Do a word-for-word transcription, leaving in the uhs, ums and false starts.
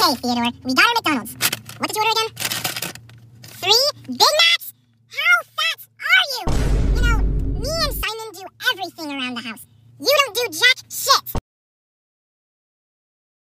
Okay, Theodore, we got our McDonald's. What did you order again? Three Big Macs? How fat are you? You know, me and Simon do everything around the house. You don't do jack